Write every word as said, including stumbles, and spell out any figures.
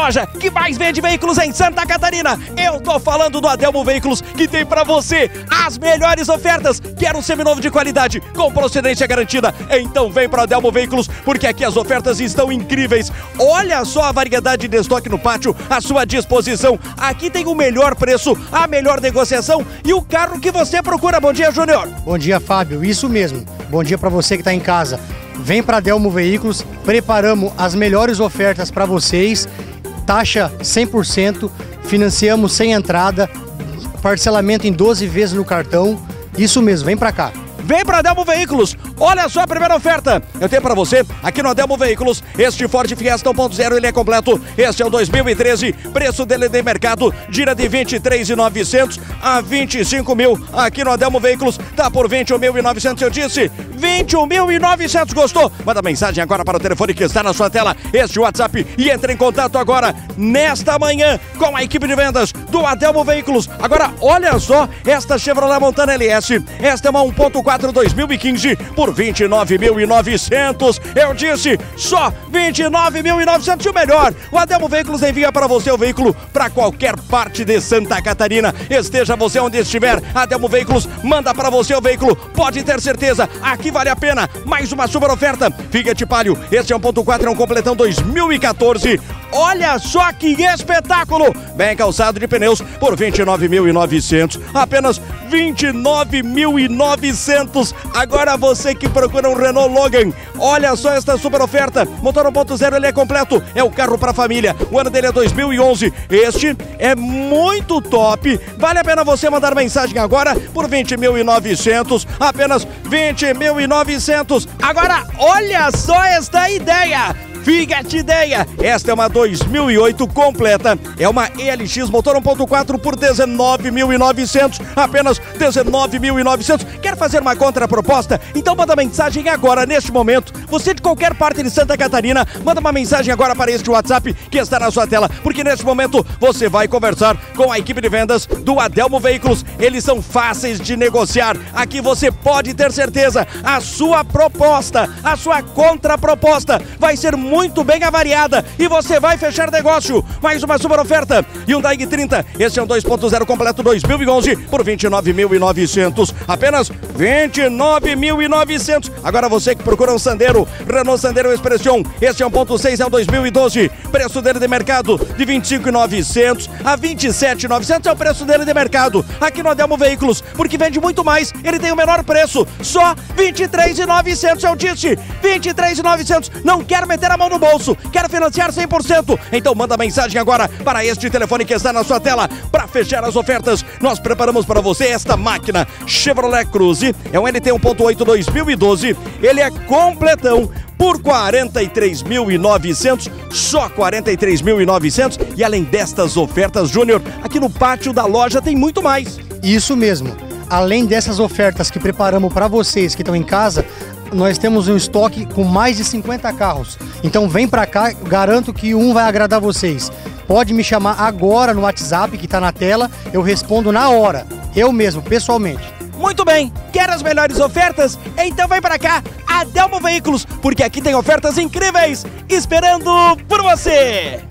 loja que mais vende veículos em Santa Catarina. Eu tô falando do Adelmo Veículos, que tem pra você as melhores ofertas. Quer um seminovo de qualidade com procedência garantida? Então vem pra Adelmo Veículos, porque aqui as ofertas estão incríveis. Olha só a variedade de estoque no pátio à sua disposição. Aqui tem o melhor preço, a melhor negociação e o carro que você procura. Bom dia, Júnior. Bom dia, Fábio. Isso mesmo. Bom dia para você que está em casa. Vem para Adelmo Veículos, preparamos as melhores ofertas para vocês. Taxa cem por cento, financiamos sem entrada, parcelamento em doze vezes no cartão. Isso mesmo, vem para cá. Vem para Adelmo Veículos, olha só a primeira oferta. Eu tenho para você, aqui no Adelmo Veículos, este Ford Fiesta um ponto zero, ele é completo. Este é o dois mil e treze, preço dele de mercado, gira de vinte e três mil e novecentos a vinte e cinco mil. Aqui no Adelmo Veículos, tá por vinte e um mil e novecentos, eu disse, vinte e um mil e novecentos, gostou? Manda mensagem agora para o telefone que está na sua tela, este WhatsApp, e entre em contato agora, nesta manhã, com a equipe de vendas do Adelmo Veículos. Agora, olha só, esta Chevrolet Montana L S, esta é uma um ponto quatro dois mil e quinze por vinte e nove mil e novecentos. Eu disse, só vinte e nove mil e novecentos. E o melhor, o Adelmo Veículos envia para você o veículo para qualquer parte de Santa Catarina. Esteja você onde estiver, Adelmo Veículos manda para você o veículo. Pode ter certeza, aqui vale a pena. Mais uma super oferta. Fiat Palio, esse é um ponto quatro, é um completão dois mil e quatorze. Olha só que espetáculo! Bem calçado de pneus por vinte e nove mil e novecentos. Apenas vinte e nove mil e novecentos. Agora você que procura um Renault Logan, olha só esta super oferta. Motor um ponto zero, ele é completo. É o carro para família. O ano dele é dois mil e onze. Este é muito top. Vale a pena você mandar mensagem agora por vinte mil e novecentos. Apenas vinte mil e novecentos. Agora olha só esta ideia. Fiat Ideia, esta é uma dois mil e oito completa, é uma E L X motor um ponto quatro por dezenove mil e novecentos, apenas dezenove mil e novecentos. Quer fazer uma contraproposta? Então manda mensagem agora, neste momento. Você de qualquer parte de Santa Catarina, manda uma mensagem agora para este WhatsApp que está na sua tela, porque neste momento você vai conversar com a equipe de vendas do Adelmo Veículos. Eles são fáceis de negociar. Aqui você pode ter certeza, a sua proposta, a sua contraproposta vai ser muito muito bem avaliada e você vai fechar negócio. Mais uma super oferta, Hyundai i trinta, esse é um dois ponto zero completo dois mil e onze por vinte e nove mil e novecentos, apenas vinte e nove mil e novecentos. Agora você que procura um Sandero, Renault Sandero Expression, esse é um ponto seis, é um dois mil e doze, preço dele de mercado de vinte e cinco mil e novecentos a vinte e sete mil e novecentos é o preço dele de mercado aqui no Adelmo Veículos, porque vende muito mais, ele tem o menor preço, só vinte e três mil e novecentos, eu disse, vinte e três mil e novecentos. Não quero meter a mão no bolso, quer financiar cem por cento? Então manda mensagem agora para este telefone que está na sua tela. Para fechar as ofertas, nós preparamos para você esta máquina Chevrolet Cruze, é um L T um ponto oito dois mil e doze, ele é completão por quarenta e três mil e novecentos, só quarenta e três mil e novecentos. E além destas ofertas, Júnior, aqui no pátio da loja tem muito mais. Isso mesmo, além dessas ofertas que preparamos para vocês que estão em casa, nós temos um estoque com mais de cinquenta carros. Então vem pra cá, garanto que um vai agradar vocês. Pode me chamar agora no WhatsApp que tá na tela, eu respondo na hora, eu mesmo, pessoalmente. Muito bem, quer as melhores ofertas? Então vem pra cá, Adelmo Veículos, porque aqui tem ofertas incríveis esperando por você.